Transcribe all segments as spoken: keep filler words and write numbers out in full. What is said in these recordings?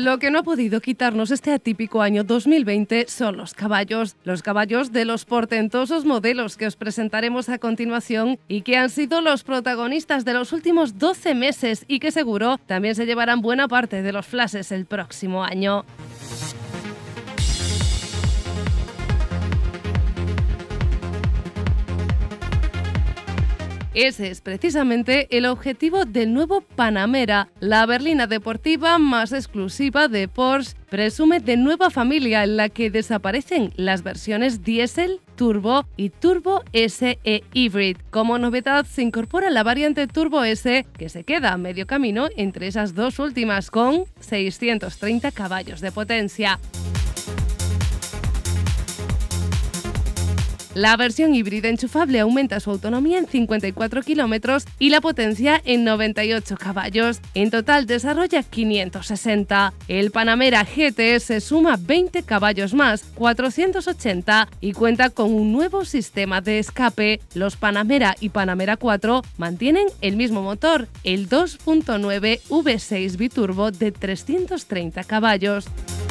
Lo que no ha podido quitarnos este atípico año dos mil veinte son los caballos. Los caballos de los portentosos modelos que os presentaremos a continuación y que han sido los protagonistas de los últimos doce meses y que seguro también se llevarán buena parte de los flashes el próximo año. Ese es precisamente el objetivo del nuevo Panamera, la berlina deportiva más exclusiva de Porsche. Presume de nueva familia en la que desaparecen las versiones diésel, Turbo y Turbo S E Hybrid. Como novedad se incorpora la variante Turbo S, que se queda a medio camino entre esas dos últimas con seiscientos treinta caballos de potencia. La versión híbrida enchufable aumenta su autonomía en cincuenta y cuatro kilómetros y la potencia en noventa y ocho caballos. En total desarrolla quinientos sesenta. El Panamera G T S suma veinte caballos más, cuatrocientos ochenta, y cuenta con un nuevo sistema de escape. Los Panamera y Panamera cuatro mantienen el mismo motor, el dos punto nueve V seis biturbo de trescientos treinta caballos.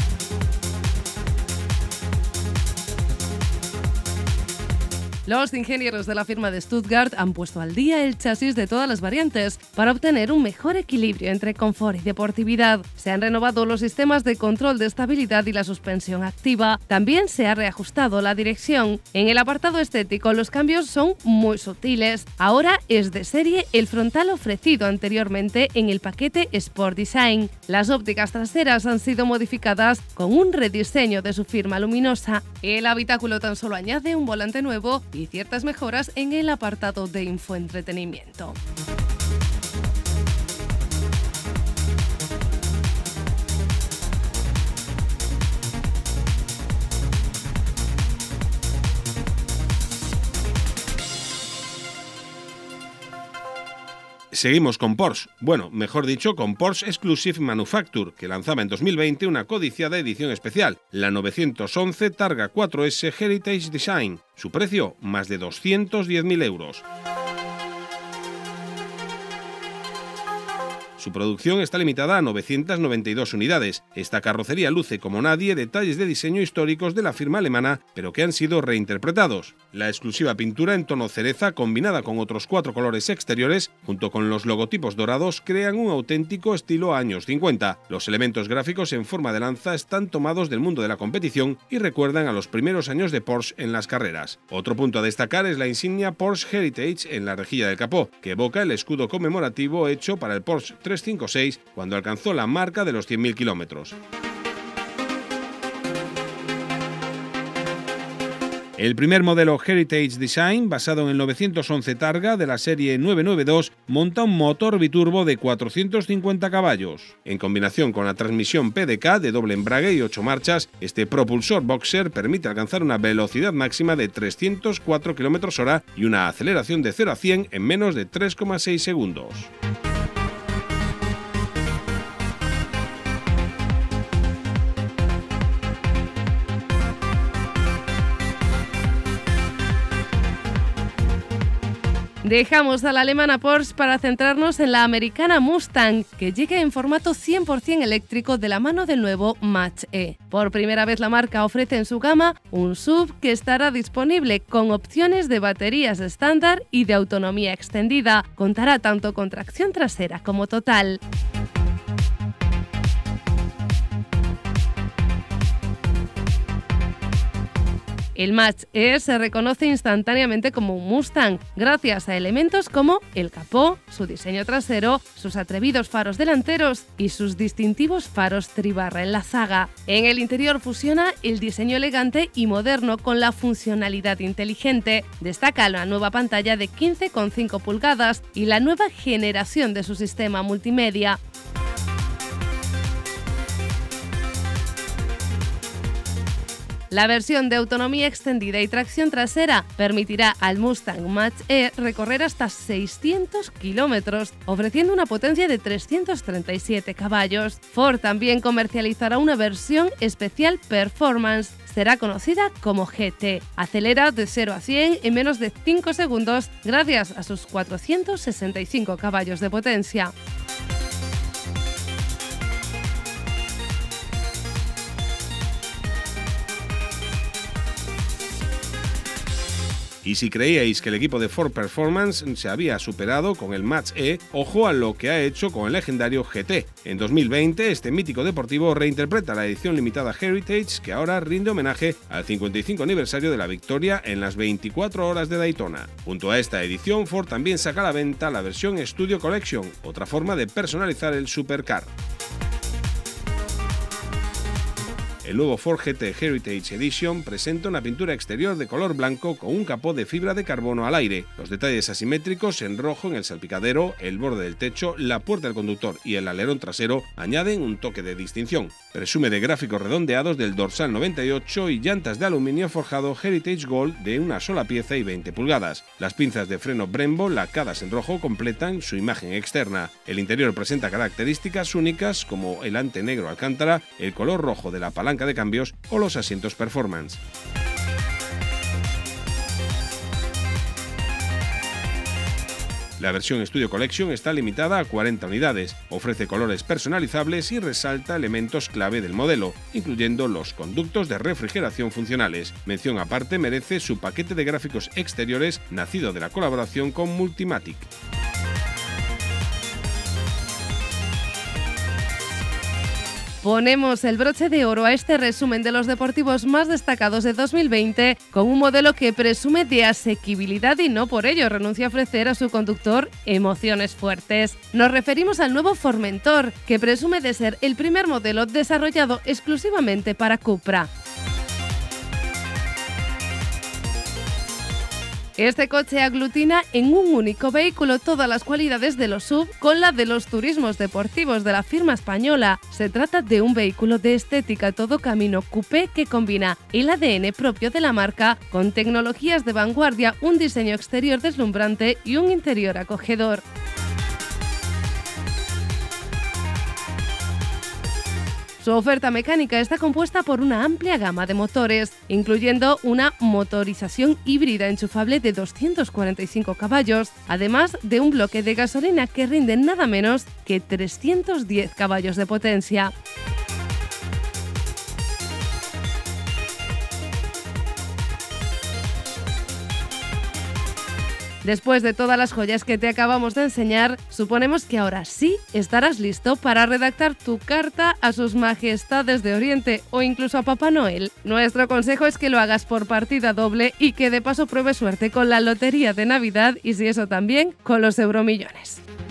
Los ingenieros de la firma de Stuttgart han puesto al día el chasis de todas las variantes para obtener un mejor equilibrio entre confort y deportividad. Se han renovado los sistemas de control de estabilidad y la suspensión activa. También se ha reajustado la dirección. En el apartado estético los cambios son muy sutiles. Ahora es de serie el frontal ofrecido anteriormente en el paquete Sport Design. Las ópticas traseras han sido modificadas con un rediseño de su firma luminosa. El habitáculo tan solo añade un volante nuevo y ciertas mejoras en el apartado de infoentretenimiento. Seguimos con Porsche, bueno, mejor dicho, con Porsche Exclusive Manufacture, que lanzaba en dos mil veinte una codiciada edición especial, la novecientos once Targa cuatro ese Heritage Design. Su precio, más de doscientos diez mil euros. Su producción está limitada a novecientas noventa y dos unidades. Esta carrocería luce como nadie detalles de diseño históricos de la firma alemana, pero que han sido reinterpretados. La exclusiva pintura en tono cereza, combinada con otros cuatro colores exteriores, junto con los logotipos dorados, crean un auténtico estilo años cincuenta. Los elementos gráficos en forma de lanza están tomados del mundo de la competición y recuerdan a los primeros años de Porsche en las carreras. Otro punto a destacar es la insignia Porsche Heritage en la rejilla del capó, que evoca el escudo conmemorativo hecho para el Porsche trescientos cincuenta y seis cuando alcanzó la marca de los cien mil kilómetros. El primer modelo Heritage Design, basado en el novecientos once Targa de la serie novecientos noventa y dos, monta un motor biturbo de cuatrocientos cincuenta caballos. En combinación con la transmisión P D K de doble embrague y ocho marchas, este propulsor boxer permite alcanzar una velocidad máxima de trescientos cuatro kilómetros hora y una aceleración de cero a cien en menos de tres coma seis segundos. Dejamos a la alemana Porsche para centrarnos en la americana Mustang, que llega en formato cien por cien eléctrico de la mano del nuevo Mach-E. Por primera vez la marca ofrece en su gama un S U V que estará disponible con opciones de baterías estándar y de autonomía extendida. Contará tanto con tracción trasera como total. El Mach-E se reconoce instantáneamente como un Mustang, gracias a elementos como el capó, su diseño trasero, sus atrevidos faros delanteros y sus distintivos faros tribarra en la zaga. En el interior fusiona el diseño elegante y moderno con la funcionalidad inteligente. Destaca la nueva pantalla de quince coma cinco pulgadas y la nueva generación de su sistema multimedia. La versión de autonomía extendida y tracción trasera permitirá al Mustang Mach-E recorrer hasta seiscientos kilómetros, ofreciendo una potencia de trescientos treinta y siete caballos. Ford también comercializará una versión especial Performance. Será conocida como G T. Acelera de cero a cien en menos de cinco segundos gracias a sus cuatrocientos sesenta y cinco caballos de potencia. Y si creíais que el equipo de Ford Performance se había superado con el Match E, ojo a lo que ha hecho con el legendario G T. En dos mil veinte, este mítico deportivo reinterpreta la edición limitada Heritage, que ahora rinde homenaje al cincuenta y cinco aniversario de la victoria en las veinticuatro horas de Daytona. Junto a esta edición, Ford también saca a la venta la versión Studio Collection, otra forma de personalizar el supercar. El nuevo Ford G T Heritage Edition presenta una pintura exterior de color blanco con un capó de fibra de carbono al aire. Los detalles asimétricos en rojo en el salpicadero, el borde del techo, la puerta del conductor y el alerón trasero añaden un toque de distinción. Presume de gráficos redondeados del dorsal noventa y ocho y llantas de aluminio forjado Heritage Gold de una sola pieza y veinte pulgadas. Las pinzas de freno Brembo lacadas en rojo completan su imagen externa. El interior presenta características únicas como el ante negro alcántara, el color rojo de la palanca de cambios o los asientos Performance. La versión Studio Collection está limitada a cuarenta unidades, ofrece colores personalizables y resalta elementos clave del modelo, incluyendo los conductos de refrigeración funcionales. Mención aparte merece su paquete de gráficos exteriores nacido de la colaboración con Multimatic. Ponemos el broche de oro a este resumen de los deportivos más destacados de dos mil veinte con un modelo que presume de asequibilidad y no por ello renuncia a ofrecer a su conductor emociones fuertes. Nos referimos al nuevo Formentor, que presume de ser el primer modelo desarrollado exclusivamente para Cupra. Este coche aglutina en un único vehículo todas las cualidades de los S U V con la de los turismos deportivos de la firma española. Se trata de un vehículo de estética todo camino coupé que combina el A D N propio de la marca con tecnologías de vanguardia, un diseño exterior deslumbrante y un interior acogedor. Su oferta mecánica está compuesta por una amplia gama de motores, incluyendo una motorización híbrida enchufable de doscientos cuarenta y cinco caballos, además de un bloque de gasolina que rinde nada menos que trescientos diez caballos de potencia. Después de todas las joyas que te acabamos de enseñar, suponemos que ahora sí estarás listo para redactar tu carta a sus majestades de Oriente o incluso a Papá Noel. Nuestro consejo es que lo hagas por partida doble y que de paso pruebes suerte con la lotería de Navidad y si eso también, con los euromillones.